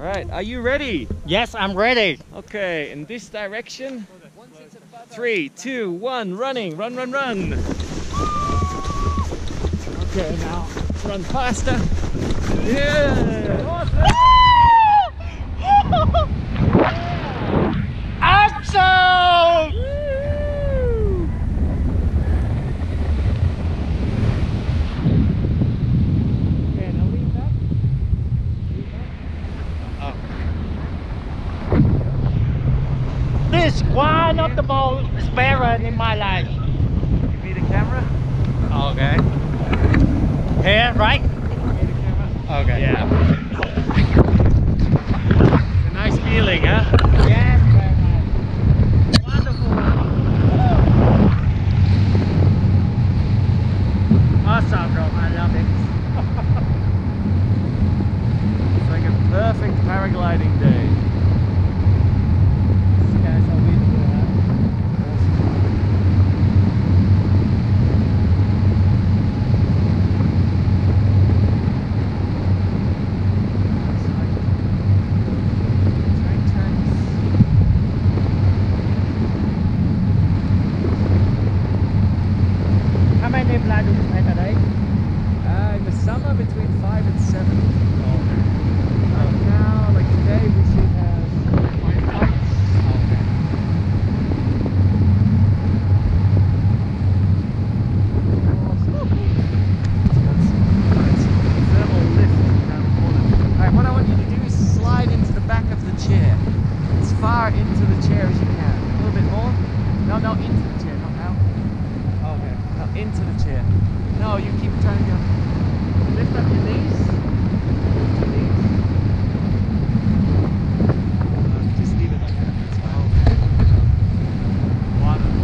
Alright, are you ready? Yes, I'm ready. Okay, in this direction. 3, 2, 1, running. Run, run, run. Okay, now run faster. Yeah! Awesome! Okay, now lean back. This one of the most experience in my life. Give me the camera. Okay. Here, right? Give me the camera. Okay. Yeah. It's a nice feeling, huh? Yes, very nice. Wonderful. Awesome, bro. I love it. It's like a perfect paragliding day. These guys are beautiful, huh? How many flights do you fly today? In the summer between 5 and 7. Now, like today, we should have 5 flights. Thermal lift down the corner. Alright, what I want you to do is slide into the back of the chair. As far into the chair as you can. A little bit more. No, no, into the chair, not out. Okay. No, into the chair. No, you keep trying to go. Lift up your knees. Lift your knees. Just leave it like that. That's fine. Wonderful.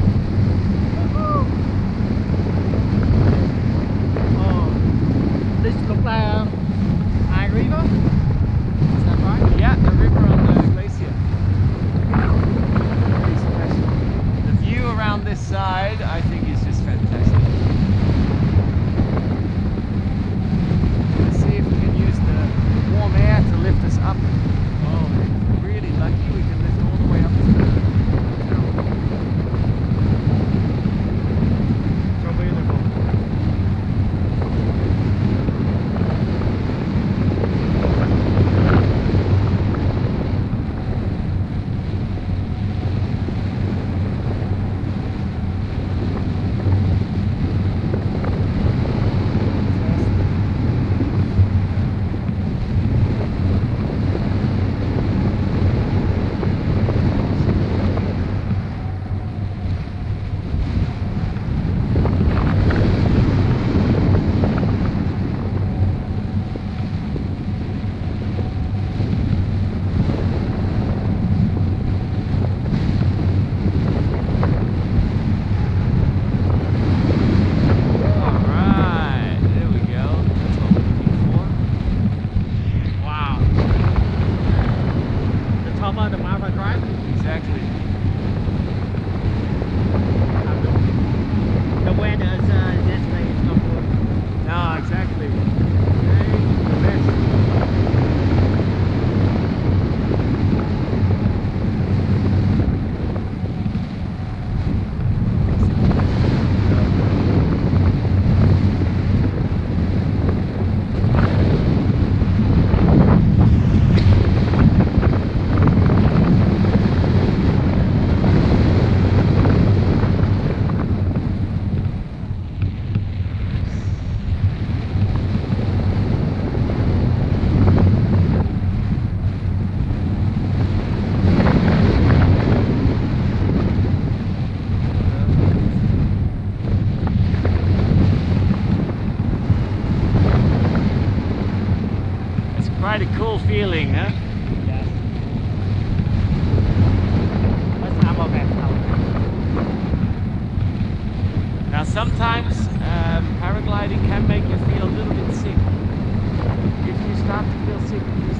Oh, this looks like High River. Is that right? Yeah, the river on the glacier. Very special. The view around this side, I think, is just fantastic. Let's see if we can use the warm air to lift us up. Oh, if we're really lucky, we can lift all the way up to the town. So beautiful. Alright, there we go. That's what we're looking for. Wow. The top of the mountain, right? Exactly. The weather is this way is not good. No, exactly. Okay, the best. It's quite a cool feeling, huh? Yes. Let's have a back now. Now sometimes paragliding can make you feel a little bit sick. If you start to feel sick,